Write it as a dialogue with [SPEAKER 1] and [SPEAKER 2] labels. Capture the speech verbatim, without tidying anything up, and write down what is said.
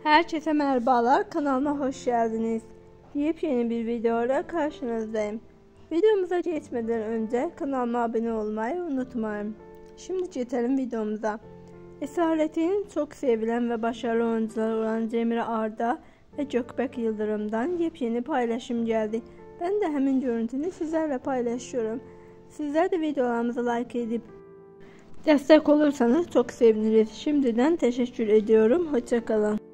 [SPEAKER 1] Herkese merhabalar, kanalıma hoş geldiniz. Yepyeni bir videoyla karşınızdayım. Videomuza geçmeden önce kanalıma abone olmayı unutmayın. Şimdi geçelim videomuza. Esaretin çok sevilen ve başarılı oyuncuları olan Cemre Arda ve Gökbek Yıldırım'dan yepyeni paylaşım geldi. Ben de hemen görüntünü sizlerle paylaşıyorum. Sizler de videolarımıza like edip destek olursanız çok seviniriz. Şimdiden teşekkür ediyorum. Hoşça kalın.